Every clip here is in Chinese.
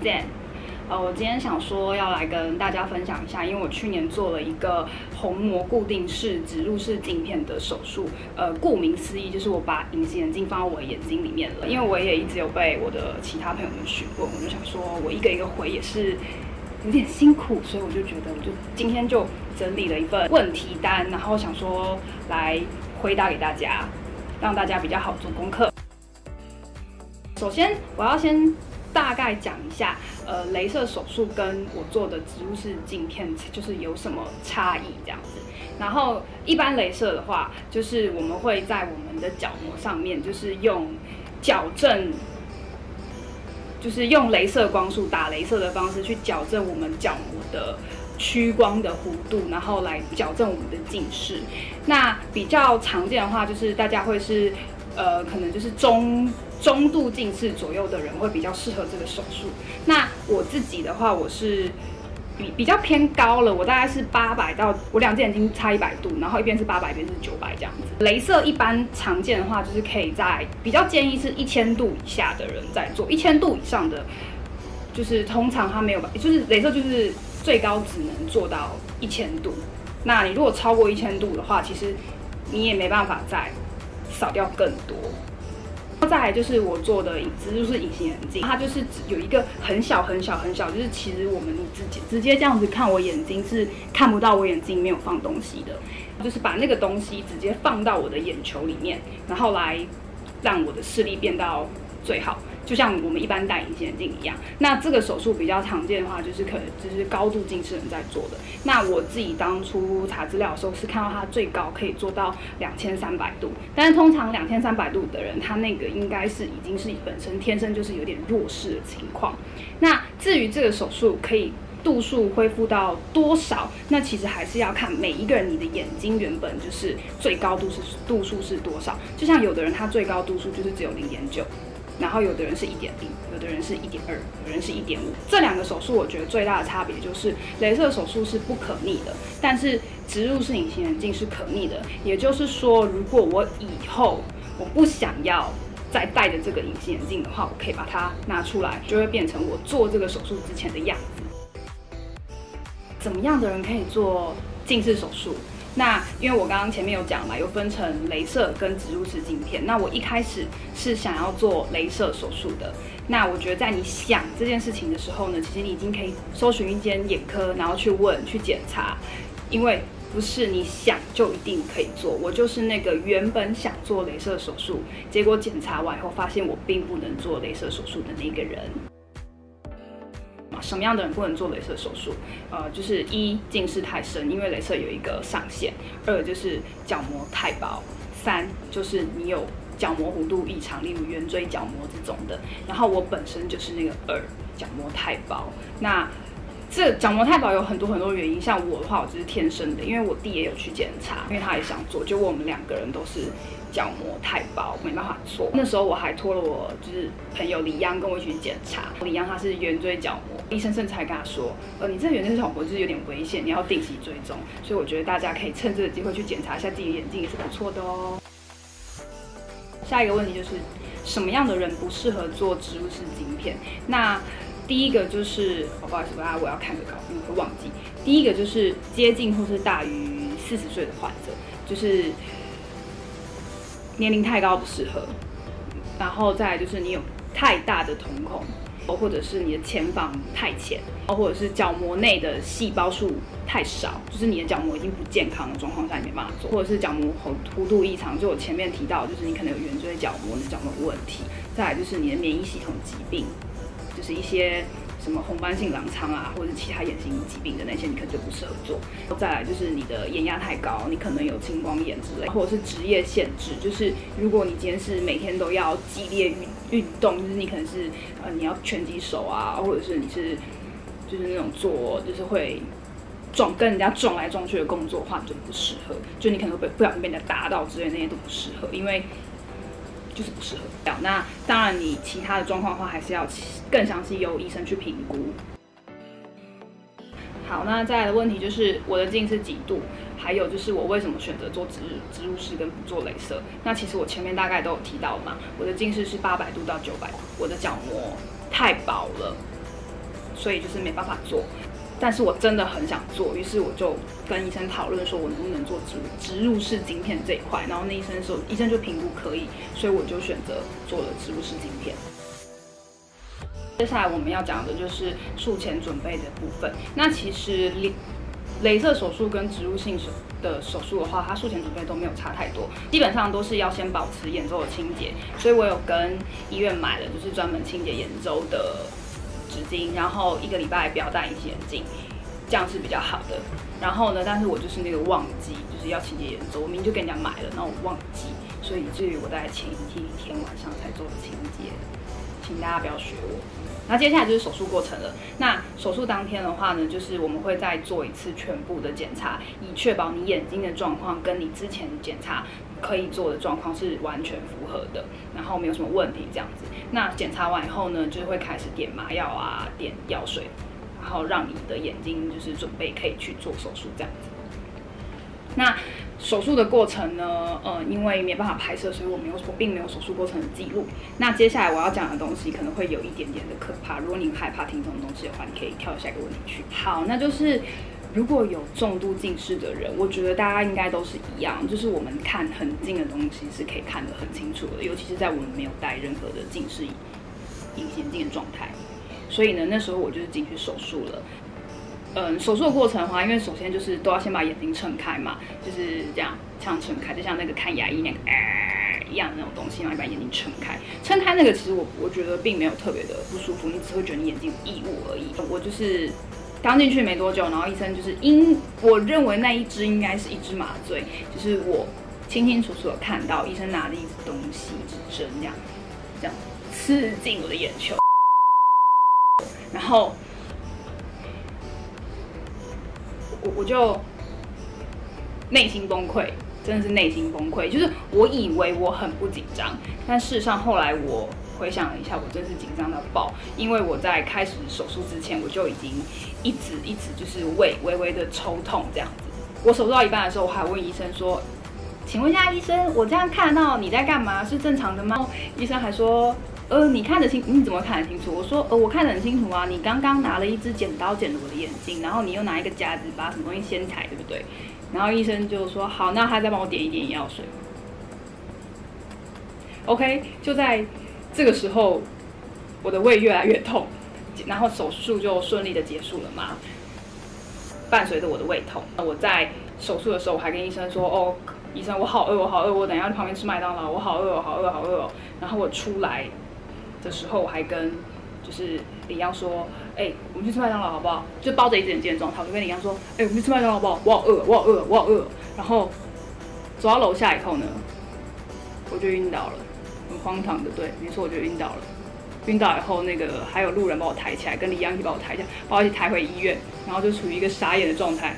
Zen。我今天想说要来跟大家分享一下，因为我去年做了一个虹膜固定式植入式镜片的手术。顾名思义，就是我把隐形眼镜放到我的眼睛里面了。因为我也一直有被我的其他朋友们询问，我就想说我一个一个回也是有点辛苦，所以我就觉得我就今天就整理了一份问题单，然后想说来回答给大家，让大家比较好做功课。首先，我要先大概讲一下，雷射手术跟我做的植入式镜片就是有什么差异这样子。然后一般雷射的话，就是我们会在我们的角膜上面，就是用矫正，就是用雷射光束打雷射的方式去矫正我们角膜的屈光的弧度，然后来矫正我们的近视。那比较常见的话，就是大家会是可能就是中度近视左右的人会比较适合这个手术。那我自己的话，我是比较偏高了，我大概是800到我两只眼睛差100度，然后一边是800，一边是900这样子。雷射一般常见的话，就是可以在比较建议是1000度以下的人在做，1000度以上的就是通常它没有，就是雷射就是最高只能做到1000度。那你如果超过1000度的话，其实你也没办法再扫掉更多。再来就是我做的植入式隐形眼镜，它就是有一个很小，就是其实我们直接这样子看我眼睛是看不到我眼睛没有放东西的，就是把那个东西直接放到我的眼球里面，然后来让我的视力变到最好，就像我们一般戴隐形眼镜一样。那这个手术比较常见的话，就是可能就是高度近视人在做的。那我自己当初查资料的时候是看到它最高可以做到2300度，但是通常2300度的人，他那个应该是已经是本身天生就是有点弱视的情况。那至于这个手术可以度数恢复到多少，那其实还是要看每一个人你的眼睛原本就是最高度数是多少。就像有的人他最高度数就是只有0.9。然后有的人是1.0，有的人是1.2，有人是1.5。这两个手术我觉得最大的差别就是，雷射手术是不可逆的，但是植入式隐形眼镜是可逆的。也就是说，如果我以后我不想要再戴着这个隐形眼镜的话，我可以把它拿出来，就会变成我做这个手术之前的样子。怎么样的人可以做近视手术？那因为我刚刚前面有讲嘛，有分成雷射跟植入式镜片。那我一开始是想要做雷射手术的。那我觉得在你想这件事情的时候呢，其实你已经可以搜寻一间眼科，然后去问去检查，因为不是你想就一定可以做。我就是那个原本想做雷射手术，结果检查完以后发现我并不能做雷射手术的那个人。什么样的人不能做雷射手术？就是1近视太深，因为雷射有一个上限；2就是角膜太薄；3就是你有角膜弧度异常，例如圆锥角膜这种的。然后我本身就是那个2，角膜太薄。那这角膜太薄有很多原因，像我的话，我就是天生的，因为我弟也有去检查，因为他也想做，结果我们2个人都是角膜太薄，没办法做。那时候我还托了我就是朋友李央跟我一起去检查，李央他是圆锥角膜，医生甚至还跟他说，你这圆锥角膜就是有点危险，你要定期追踪。所以我觉得大家可以趁这个机会去检查一下自己的眼睛也是不错的哦。下一个问题就是什么样的人不适合做植入式镜片？那第一个就是，不好意思，我要看个稿，因为会忘记。第一个就是接近或是大于40岁的患者，就是年龄太高不适合。然后再来就是你有太大的瞳孔，或者是你的前房太浅，或者是角膜内的细胞数太少，就是你的角膜已经不健康的状况下你没办法做，或者是角膜弧度异常，就我前面提到，就是你可能有圆锥角膜的角膜问题。再来就是你的免疫系统疾病。就是一些什么红斑性狼疮啊，或者是其他眼睛疾病的那些，你可能就不适合做。再来就是你的眼压太高，你可能有青光眼之类，或者是职业限制，就是如果你今天是每天都要激烈运动，就是你可能是你要拳击手啊，或者是你是就是那种做就是会跟人家撞来撞去的工作的话，你就不适合。就你可能会不小心被人家打到之类那些都不适合，因为就是不适合。那当然，你其他的状况的话，还是要更详细由医生去评估。好，那再来的问题就是我的近视几度，还有就是我为什么选择做植入式跟不做雷射。那其实我前面大概都有提到嘛，我的近视是800度到900度，我的角膜太薄了。 所以就是没办法做。但是我真的很想做，于是我就跟医生讨论说，我能不能做植入式晶片这一块。然后那医生就评估可以，所以我就选择做了植入式晶片。接下来我们要讲的就是术前准备的部分。那其实雷射手术跟植入性的手术的话，它术前准备都没有差太多，基本上都是要先保持眼周的清洁。所以我有跟医院买了就是专门清洁眼周的纸巾，然后1个礼拜不要戴隐形眼镜，这样是比较好的。然后呢，但是我就是那个忘记，就是要清洁眼周，我明明就跟人家买了，然后我忘记，所以以至于我在前一天晚上才做了清洁，请大家不要学我。那接下来就是手术过程了。那手术当天的话呢，就是我们会再做一次全部的检查，以确保你眼睛的状况跟你之前检查可以做的状况是完全符合的，然后没有什么问题这样子。那检查完以后呢，就会开始点麻药啊，点药水，然后让你的眼睛就是准备可以去做手术这样子。那手术的过程呢，因为没办法拍摄，所以我并没有手术过程的记录。那接下来我要讲的东西可能会有一点点的可怕，如果你害怕听这种东西的话，你可以跳下一个问题去。好，那就是如果有重度近视的人，我觉得大家应该都是一样，就是我们看很近的东西是可以看得很清楚的，尤其是在我们没有戴任何的近视隐形眼镜的状态。所以呢，那时候我就是进去手术了。手术的过程的话，因为首先就是都要先把眼睛撑开嘛，就是这样撑开，就像那个看牙医那个一样的那种东西，然后把眼睛撑开。撑开那个其实我觉得并没有特别的不舒服，你只会觉得你眼睛有异物而已。我就是刚进去没多久，然后医生就是我认为那一支应该是一支麻醉，就是我清清楚楚的看到医生拿着一支东西，一支针这样刺进我的眼球，然后我就内心崩溃，真的是内心崩溃。就是我以为我很不紧张，但事实上后来我回想了一下，我真是紧张到爆。因为我在开始手术之前，我就已经一直就是胃微微的抽痛这样子。我手术到一半的时候，我还问医生说：“请问一下医生，我这样看得到你在干嘛？是正常的吗？”医生还说：“你看得清？你怎么看得清楚？”我说：“我看得很清楚啊，你刚刚拿了一支剪刀剪了我的眼睛，然后你又拿一个夹子把什么东西掀起来，对不对？”然后医生就说：“好，那他再帮我点一点药水。” OK， 就在这个时候，我的胃越来越痛，然后手术就顺利的结束了嘛。伴随着我的胃痛，我在手术的时候，我还跟医生说：“哦，医生，我好饿，我好饿，我等一下去旁边吃麦当劳，我好饿，我好饿，好饿哦。”然后我出来的时候，我还跟就是李阳说：“我们去吃麦当劳好不好？”就包着一只眼镜的状态，我就跟李阳说：“我们去吃麦当劳好不好？我好饿，我好饿，我好饿。”然后走到楼下以后呢，我就晕倒了，很荒唐的，对，没错，我就晕倒了。晕倒以后，那个还有路人把我抬起来，跟李阳一起把我抬起来，把我一起抬回医院，然后就处于一个傻眼的状态。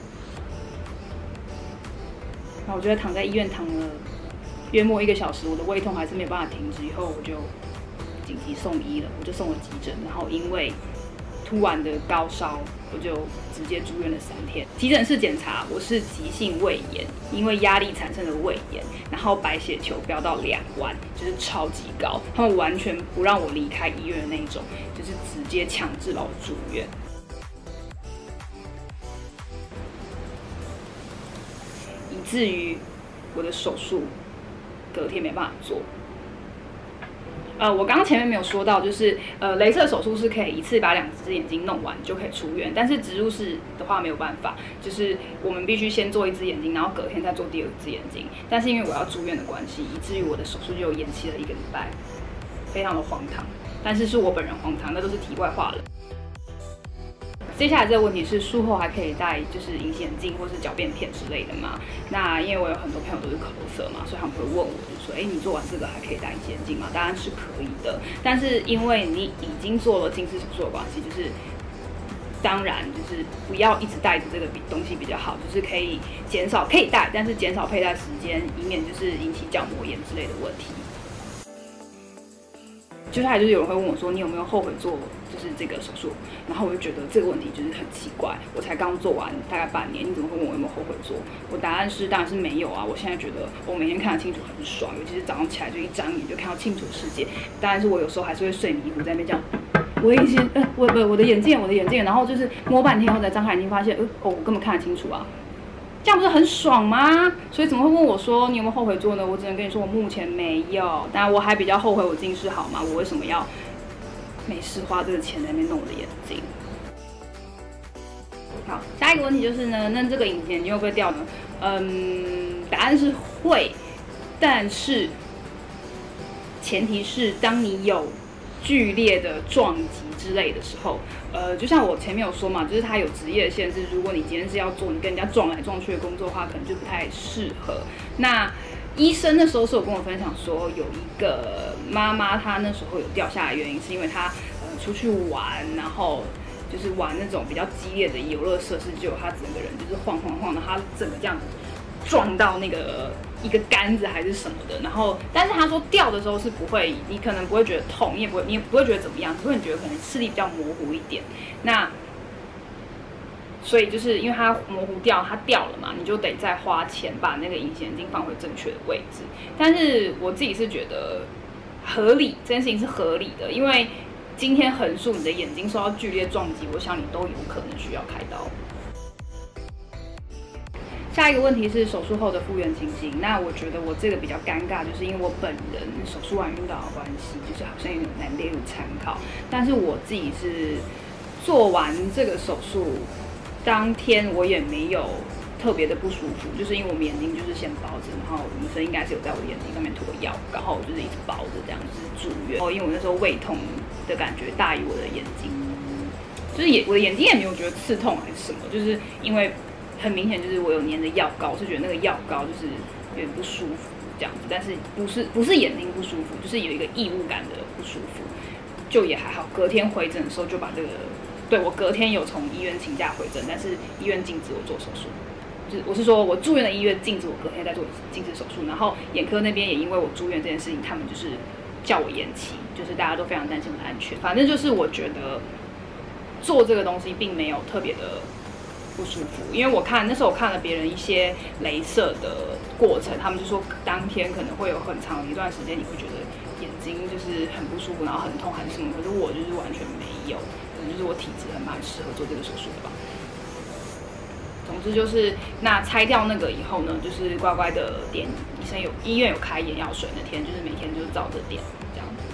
然后我就在躺在医院躺了约莫1个小时，我的胃痛还是没有办法停止，以后我就紧急送医了，我就送了急诊，然后因为突然的高烧，我就直接住院了3天。急诊室检查，我是急性胃炎，因为压力产生的胃炎，然后白血球飙到2万，就是超级高，他们完全不让我离开医院的那种，就是直接强制把我住院。以至于我的手术隔天没办法做。我刚刚前面没有说到，就是雷射手术是可以一次把2只眼睛弄完就可以出院，但是植入式的话没有办法，就是我们必须先做1只眼睛，然后隔天再做第2只眼睛。但是因为我要住院的关系，以至于我的手术就延期了1个礼拜，非常的荒唐。但是是我本人荒唐，那都是题外话了。接下来这个问题是术后还可以戴就是隐形眼镜或是矫便片之类的吗？那因为我有很多朋友都是口塞嘛，所以他们会问我，就说：“你做完这个还可以戴隐形眼镜吗？”当然是可以的，但是因为你已经做了近视手术的关系，就是当然就是不要一直带着这个东西比较好，就是可以减少可以戴，但是减少佩戴时间，以免就是引起角膜炎之类的问题。接下来就是有人会问我说：“你有没有后悔做就是这个手术？”然后我就觉得这个问题就是很奇怪，我才刚做完大概半年，你怎么会问我有没有后悔做？我答案是当然是没有啊！我现在觉得我每天看得清楚很爽，尤其是早上起来就一张眼就看到清楚的世界。当然是我有时候还是会睡迷糊在那边这样我隐形，我的眼镜，然后就是摸半天后才张开眼睛，发现，我根本看得清楚啊。这样不是很爽吗？所以怎么会问我说你有没有后悔做呢？我只能跟你说，我目前没有。当然，我还比较后悔我近视好吗？我为什么要没事花这个钱在那边弄我的眼睛？好，下一个问题就是呢，那这个隐形眼镜会不会掉呢？答案是会，但是前提是当你有剧烈的撞击之类的时候，就像我前面有说嘛，就是它有职业限制。如果你今天是要做你跟人家撞来撞去的工作的话，可能就不太适合。那医生那时候是有跟我分享说，有一个妈妈她那时候有掉下来，原因是因为她出去玩，然后就是玩那种比较激烈的游乐设施，结果她整个人就是晃晃晃的，她整个这样子撞到那个一个杆子还是什么的，然后但是他说掉的时候是不会，你可能不会觉得痛，你也不会觉得怎么样，只会觉得可能视力比较模糊一点。那所以就是因为它模糊掉，它掉了嘛，你就得再花钱把那个隐形眼镜放回正确的位置。但是我自己是觉得合理，这件事情是合理的，因为今天横竖你的眼睛受到剧烈撞击，我想你都有可能需要开刀。下一个问题是手术后的复原情形。那我觉得我这个比较尴尬，就是因为我本人手术完晕倒的关系，就是好像有点难列入参考。但是我自己是做完这个手术当天，我也没有特别的不舒服，就是因为我们眼睛就是先包着，然后医生应该是有在我的眼睛上面涂药，然后我就是一直包着这样子住院。因为我那时候胃痛的感觉大于我的眼睛，就是我的眼睛也没有觉得刺痛还是什么，就是因为很明显就是我有粘着药膏，我是觉得那个药膏就是有点不舒服这样子，但是不是眼睛不舒服，就是有一个异物感的不舒服，就也还好。隔天回诊的时候就把这个，对，我隔天有从医院请假回诊，但是医院禁止我做手术。就是我是说我住院的医院禁止我隔天再做近视手术，然后眼科那边也因为我住院这件事情，他们就是叫我延期，就是大家都非常担心我的安全。反正就是我觉得做这个东西并没有特别的不舒服，因为那时候我看了别人一些雷射的过程，他们就说当天可能会有很长一段时间你会觉得眼睛就是很不舒服，然后很痛还是什么，可是我就是完全没有，可能就是我体质还蛮适合做这个手术的吧。总之就是那拆掉那个以后呢，就是乖乖的点医院有开眼药水，那天就是每天就是照着点这样子。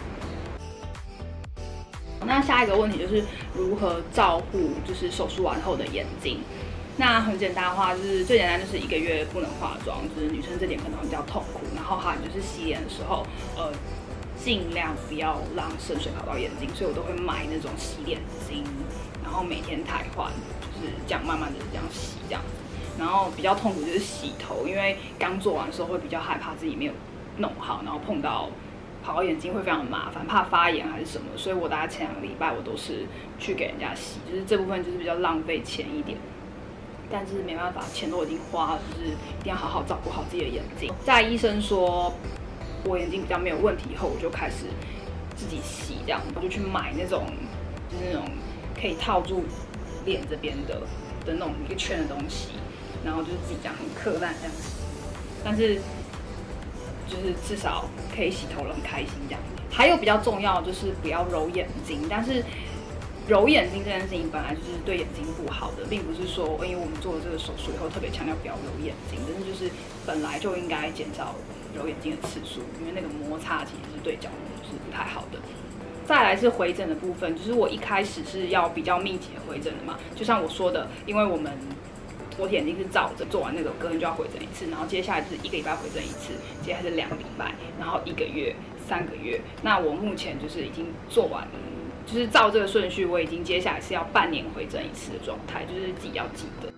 那下一个问题就是如何照顾就是手术完后的眼睛。那很简单的话，就是最简单就是1个月不能化妆，就是女生这点可能会比较痛苦。然后还有就是洗脸的时候，尽量不要让渗水跑到眼睛，所以我都会买那种洗脸巾，然后每天汰换，就是这样慢慢的这样洗这样子。然后比较痛苦就是洗头，因为刚做完的时候会比较害怕自己没有弄好，然后跑到眼睛会非常麻烦，怕发炎还是什么，所以我大概前2个礼拜我都是去给人家洗，就是这部分就是比较浪费钱一点。但是没办法，钱都已经花了，就是一定要好好照顾好自己的眼睛。在医生说我眼睛比较没有问题以后，我就开始自己洗，这样我就去买那种就是那种可以套住脸这边的那种一个圈的东西，然后就是自己这样很刻烂这样洗，但是就是至少可以洗头了很开心这样。还有比较重要就是不要揉眼睛，但是揉眼睛这件事情本来就是对眼睛不好的，并不是说因为我们做了这个手术以后特别强调不要揉眼睛，但是就是本来就应该减少揉眼睛的次数，因为那个摩擦其实是对角膜是不太好的。再来是回诊的部分，就是我一开始是要比较密集的回诊的嘛，就像我说的，因为我眼睛是照着，做完那个隔天就要回诊一次，然后接下来就是1个礼拜回诊一次，接下来是2个礼拜，然后1个月、3个月。那我目前就是已经做完了。就是照这个顺序，我已经接下来是要半年回诊一次的状态，就是自己要记得。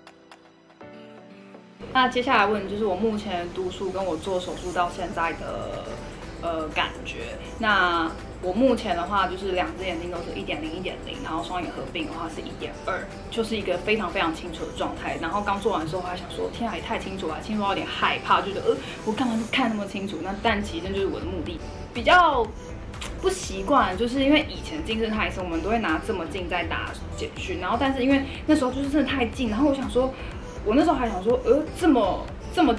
那接下来问就是我目前读书跟我做手术到现在的感觉。那我目前的话就是2只眼睛都是1.0、1.0，然后双眼合并的话是1.2，就是一个非常非常清楚的状态。然后刚做完的时候我还想说，天啊，也太清楚了，清楚到有点害怕，觉得我干嘛看那么清楚？但其实那就是我的目的，比较不习惯，就是因为以前近视太深，我们都会拿这么近在打简讯，然后但是因为那时候就是真的太近，然后我想说，我那时候还想说，这么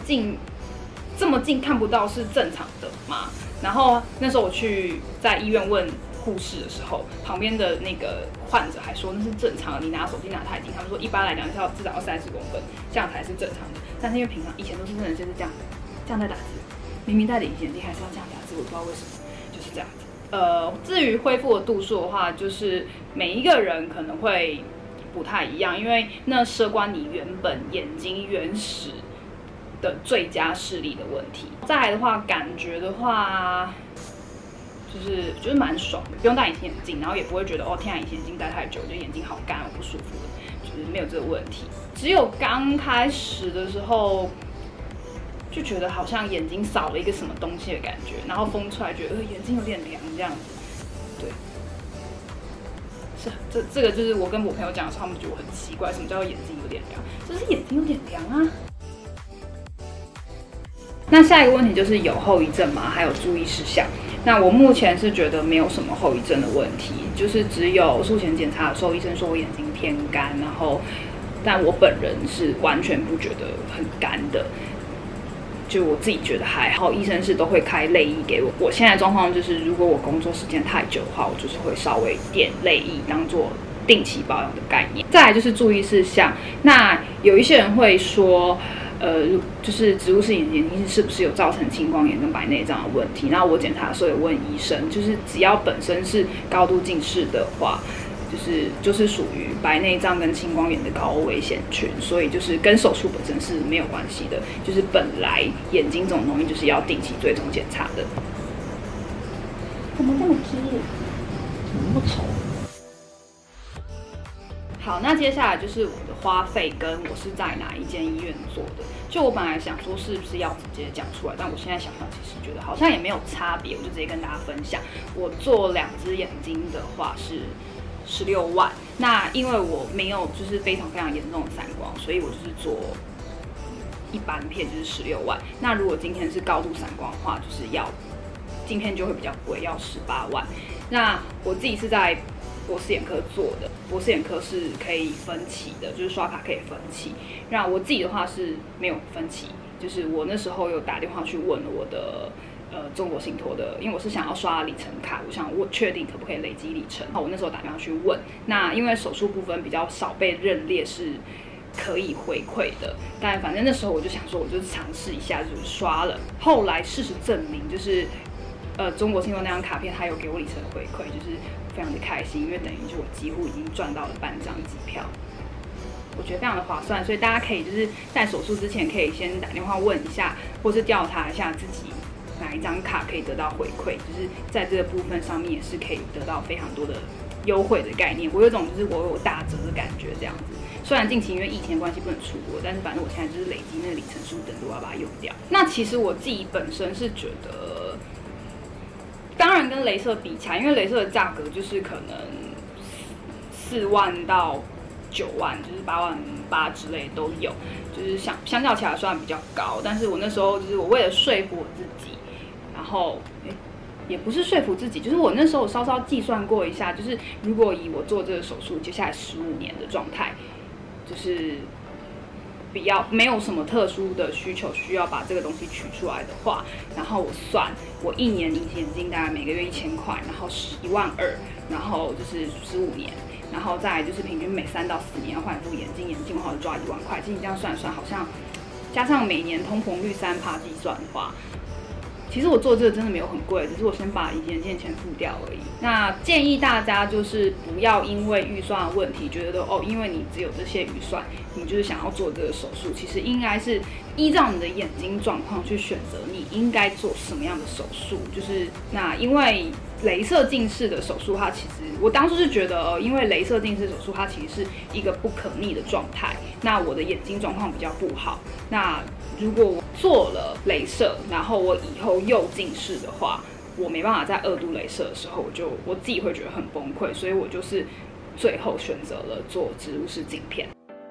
近看不到是正常的吗？然后那时候我去在医院问护士的时候，旁边的那个患者还说那是正常的，你拿手机拿太近，他们说一般来讲至少要30公分，这样才是正常的。但是因为平常以前都是真的就是这样在打字，明明戴着隐形眼镜还是要这样打字，我不知道为什么，就是这样子。至于恢复的度数的话，就是每一个人可能会不太一样，因为那涉关你原本眼睛原始的最佳视力的问题。再来的话，感觉的话，就是蛮爽的，不用戴隐形眼镜，然后也不会觉得哦天啊，隐形眼镜戴太久，就眼睛好干，我不舒服的，就是没有这个问题。只有刚开始的时候，就觉得好像眼睛少了一个什么东西的感觉，然后风出来觉得眼睛有点凉这样子，对。这个就是我跟我朋友讲的时候，他们觉得我很奇怪，什么叫做眼睛有点凉？就是眼睛有点凉啊。那下一个问题就是有后遗症吗？还有注意事项。那我目前是觉得没有什么后遗症的问题，就是只有术前检查的时候，医生说我眼睛偏干，然后但我本人是完全不觉得很干的。就我自己觉得还好，医生是都会开泪液给我。我现在状况就是，如果我工作时间太久的话，我就是会稍微点泪液当做定期保养的概念。再来就是注意事项，那有一些人会说，就是植物性眼睛是不是有造成青光眼跟白内障的问题？那我检查的时候有问医生，就是只要本身是高度近视的话。就是属于白内障跟青光眼的高危险群，所以就是跟手术本身是没有关系的。就是本来眼睛这种东西就是要定期追踪检查的。 怎么这么激烈？怎么那么丑？ 好，那接下来就是我的花费跟我是在哪一间医院做的。就我本来想说是不是要直接讲出来，但我现在想想，其实觉得好像也没有差别，我就直接跟大家分享。我做2只眼睛的话是16万，那因为我没有就是非常非常严重的散光，所以我就是做一般片就是16万。那如果今天是高度散光的话，就是要镜片就会比较贵，要18万。那我自己是在博士眼科做的，博士眼科是可以分期的，就是刷卡可以分期。那我自己的话是没有分期，就是我那时候有打电话去问了我的。中国信托的，因为我是想要刷里程卡，我确定可不可以累积里程。我那时候打电话去问，那因为手术部分比较少被认列是可以回馈的，但反正那时候我就想说，我就尝试一下，就是刷了。后来事实证明，就是中国信托那张卡片，它有给我里程回馈，就是非常的开心，因为等于就我几乎已经赚到了半张机票。我觉得非常的划算，所以大家可以就是在手术之前可以先打电话问一下，或是调查一下自己。哪一张卡可以得到回馈，就是在这个部分上面也是可以得到非常多的优惠的概念。我有一种就是我有打折的感觉这样子。虽然近期因为疫情的关系不能出国，但是反正我现在就是累积那个里程数，等着我要把它用掉。那其实我自己本身是觉得，当然跟雷射比起来，因为雷射的价格就是可能4万到9万，就是8万8之类都有，就是相较起来算比较高。但是我那时候就是我为了说服我自己。然后，也不是说服自己，就是我那时候稍稍计算过一下，就是如果以我做这个手术，接下来15年的状态，就是没有什么特殊的需求需要把这个东西取出来的话，然后我算我1年隐形眼镜大概每个月1000块，然后1万2，然后就是15年，然后再来就是平均每3到4年要换一副眼镜，眼镜的话就抓1万块。其实你这样算一算，好像加上每年通膨率3%计算的话。其实我做这个真的没有很贵，只是我先把隐形眼镜钱付掉而已。那建议大家就是不要因为预算的问题，觉得因为你只有这些预算，你就是想要做这个手术。其实应该是依照你的眼睛状况去选择你应该做什么样的手术。就是那因为雷射近视的手术，它其实我当初是觉得，因为雷射近视手术它其实是一个不可逆的状态。那我的眼睛状况比较不好，那如果我做了雷射，然后我以后又近视的话，我没办法在2度雷射的时候，我自己会觉得很崩溃，所以我就是最后选择了做植入式镜片。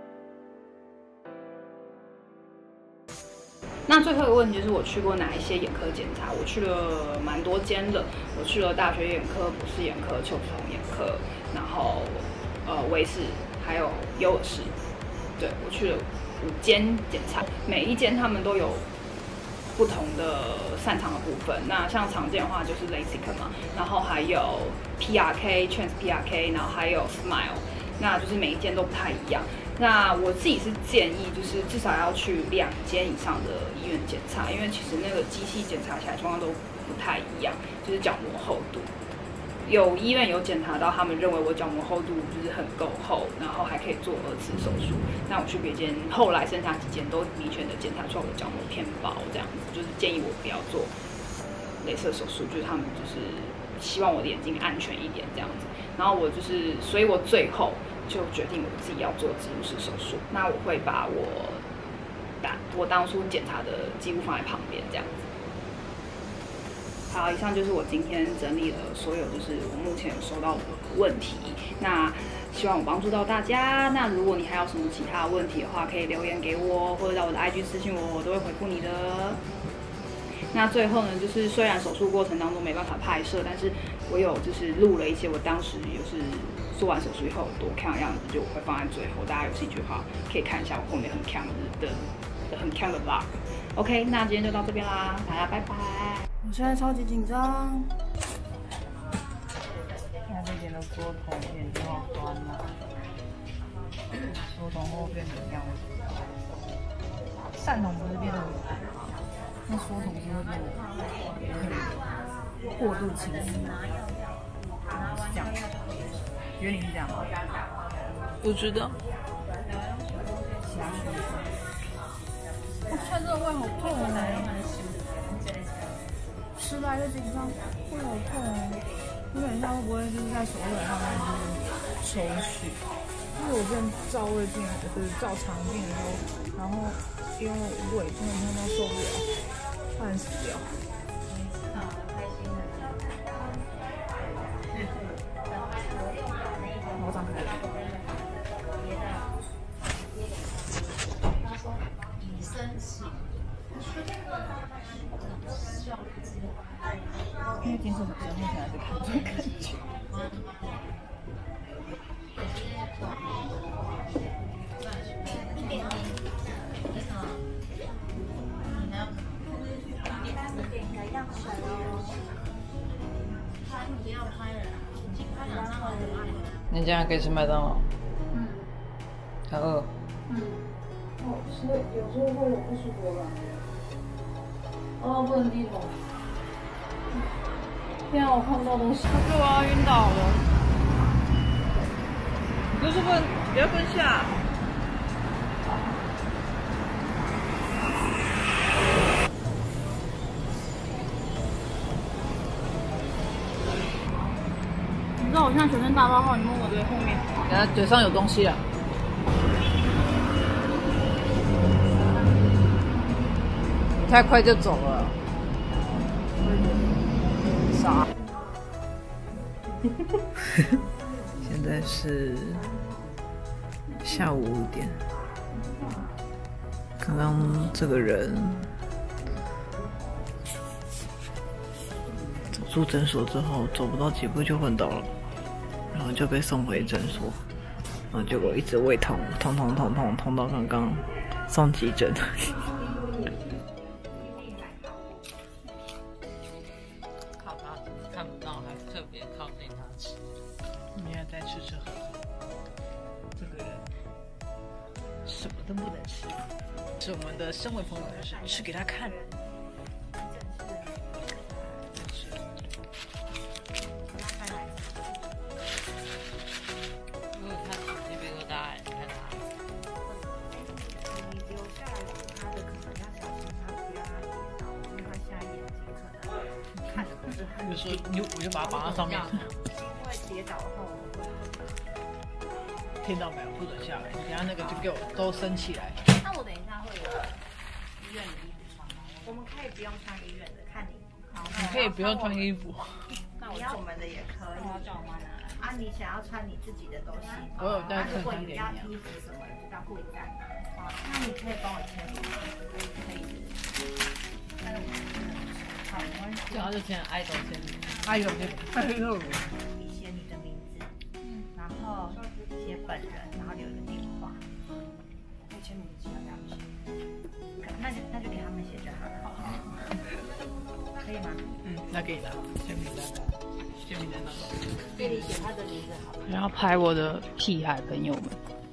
那最后一个问题就是我去过哪一些眼科检查？我去了蛮多间的，我去了大学眼科、博士眼科、邱子彤眼科，然后威视还有优尔氏，对我去了5间检查，每一间他们都有不同的擅长的部分。那像常见的话就是 LASIK 嘛，然后还有 PRK、Trans PRK， 然后还有 Smile， 那就是每一间都不太一样。那我自己是建议，就是至少要去2间以上的医院检查，因为其实那个机器检查起来状况都不太一样，就是角膜厚度。有医院有检查到，他们认为我角膜厚度就是很够厚，然后还可以做2次手术。那我去别间，后来剩下几间都明确的检查出来我的角膜偏薄，这样子就是建议我不要做雷射手术，就是他们就是希望我的眼睛安全一点这样子。然后我就是，所以我最后就决定我自己要做植入式手术。那我会把我当初检查的记录放在旁边这样子。好，以上就是我今天整理了所有就是我目前有收到的问题，那希望我帮助到大家。那如果你还有什么其他问题的话，可以留言给我，或者到我的 IG 私信我，我都会回复你的。那最后呢，就是虽然手术过程当中没办法拍摄，但是我有就是录了一些我当时就是做完手术以后有多看的样子，就我会放在最后，大家有兴趣的话可以看一下我后面很看的 vlog。OK， 那今天就到这边啦，大家拜拜。我现在超级紧张。 现在这边的缩头变比较酸了，缩头后变成这样子，散瞳不是变得很淡，那缩头就会变得很过度清晰，是这样。觉得你是这样吗？ 不知道。 我现在这个胃好痛哦，迟来的紧张，胃好痛哦。我等一下会不会就是在手腕上面就是抽搐？因为我之前照胃镜，就是照肠镜的时候，然后因为胃真的痛到受不了，差点死掉。我张开。因为精神本身目前还是看这个感觉。 你今天还可以吃麦当劳？很饿。 我吃有时候会有不舒服的感觉。哦，不能低头。天啊，我看不到东西。 我要晕倒了。你就是不要蹲下。你知道我现在全身大包号，你摸我的后面。 等下嘴上有东西啊。你太快就走了。傻。现在是下午5点。刚刚这个人走出诊所之后，走不到几步就昏倒了，然后就被送回诊所，然后结果一直胃痛，痛到刚刚送急诊。靠他看不到，还特别靠近他吃。你也在吃喝喝。这个人什么都不能吃，是我们的身为朋友的事，吃给他看。就说我就把它绑在上面。 因为跌倒后， 听到没有？不准下来！你等下那个就给我都升起来。 那我等一下会有医院的衣服穿吗？我们可以不用穿医院的，看你。好， 你可以不用穿衣服。 那我要我们的也可以。啊，你想要穿你自己的都行。 我有带衬如果你衫给你啊。 要衣服什么的，就要会带。那你可以帮我签名吗？可以。但是我好，没关系。 然后就签爱豆签名。爱豆签名。 你写你的名字，然后写本人，然后留一个电话。 签名机要给他们写，那就给他们写就好了。好，可以吗？ 嗯，那给他签名在哪？签名在哪？ 这里写他的名字好了。 然后拍我的屁孩朋友们，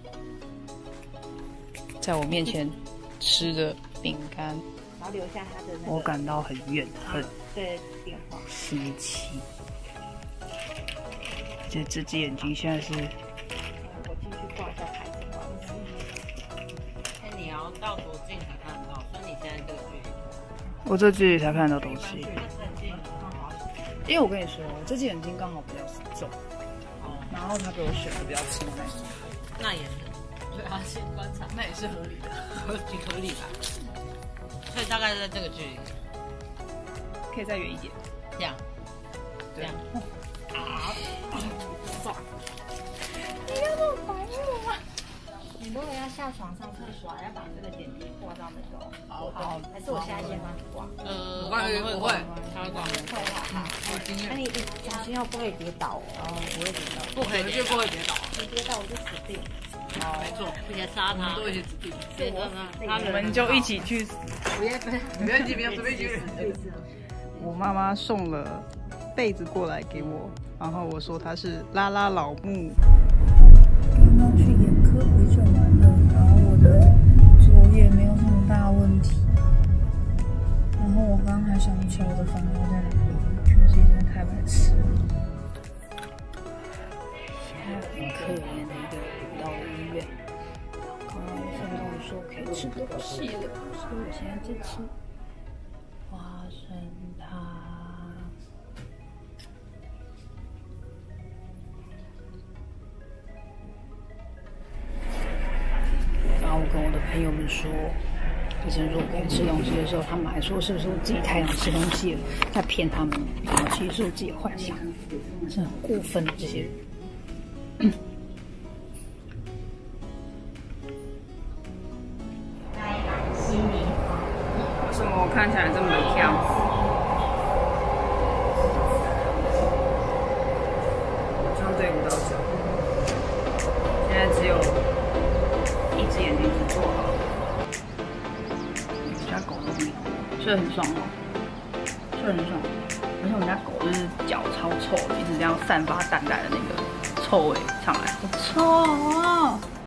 在我面前吃的饼干， 然后留下他的那个。 我感到很怨恨。 对，电话。 生气。这只眼睛现在是。 我进去挂一下牌子。 那你要到多近才看得到？所以你现在这个距离。 我这距离才看得到东西。因为我跟你说，这只眼睛刚好比较重，然后他给我选的比较轻那种。 那也是，对啊，先观察， 那也是合理的， 挺合理吧？所以大概在这个距离， 可以再远一点。 这样，这样。 你要那么白目吗？你如果要下床上厕所，要把这个点滴挂到那个。好，还是我现在先帮你挂。 我会，他会挂。 会好。 有经验。 那你小心要不可以跌倒哦。不会跌倒。 不可以跌倒，不会跌倒。 你跌倒我就死定。 没错，并且杀他，都一起指定。对的， 我们就一起去死。 不要， 没问题，不要随便去。 我妈妈送了被子过来给我，然后我说它是拉拉老木。刚刚去眼科回诊完了，然后我的左眼没有什么大问题。然后我刚刚还想不起来我的房药在哪里，确实已经太白痴了。现在很可怜的一个人到了医院，刚刚医生跟我说可以吃东西了，所以我现在在吃花生汤。然后我跟我的朋友们说，医生说我可以吃东西的时候，他们还说是不是我自己太想吃东西了，在骗他们，然后其实是我自己的幻想，是很过分的这些人。为什么我看起来这么的跳？这样对不到脚，现在只有一只眼睛是做好的。我家狗都没有，睡很爽哦，睡很爽。而且我们家狗就是脚超臭的，一直这样散发淡淡的那个臭味上来，好臭哦！